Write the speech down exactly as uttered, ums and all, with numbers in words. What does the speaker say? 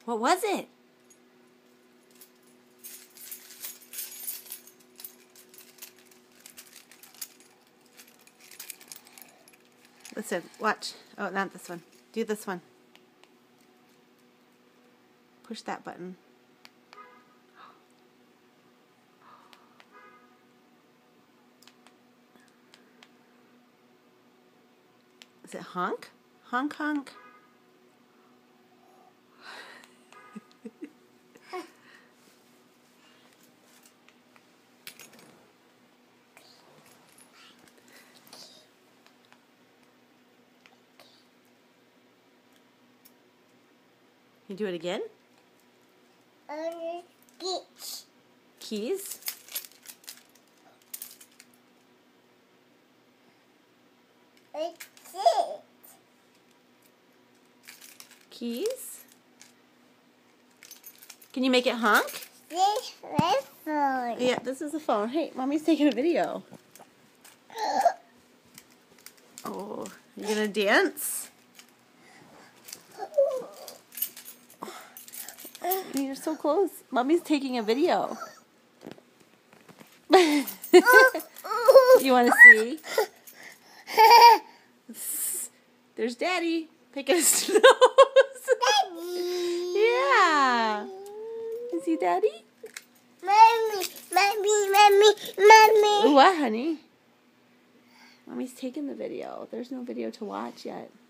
What was it? Listen, watch. Oh, not this one. Do this one. Push that button. Is it honk? Honk, honk. You do it again? Uh, keys. Keys? It's it. Keys? Can you make it honk? This is phone. Yeah, this is a phone. Hey, Mommy's taking a video. Oh, you gonna dance? You're so close. Mommy's taking a video. You want to see? There's Daddy picking his nose. Yeah. Is he Daddy? Mommy, mommy, mommy, mommy. What, honey? Mommy's taking the video. There's no video to watch yet.